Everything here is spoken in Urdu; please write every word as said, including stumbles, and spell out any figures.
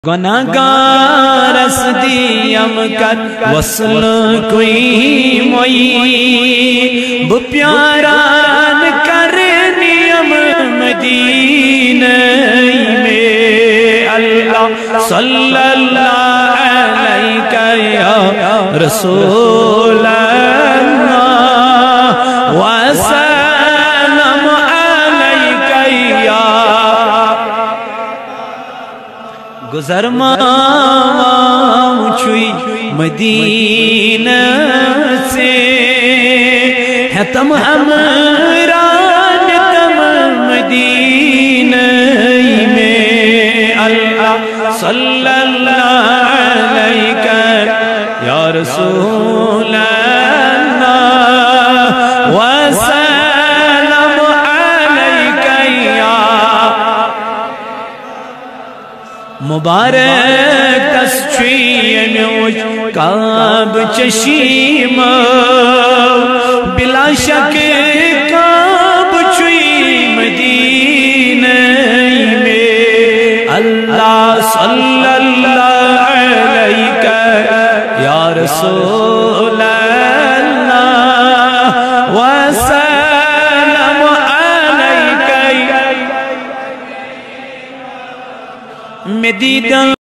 گناہگار اس دیم کر وصل کوئی موئی وہ پیاران کرنیم مدینہ میں اللہ صلی اللہ علیہ یا رسول اللہ وسلم علیہ یا گزر ماں چھوئی مدینہ سے ہے تم ہمران تم مدینہ میں اللہ صلی اللہ علیہ یا رسول اللہ وسلم علیہ یا مبارک تسچین کعب چشیم بلا شک کعب چوئی مدینہ میں اللہ صلی اللہ علیہ یا رسول اللہ وسلم علیہ میں دیدن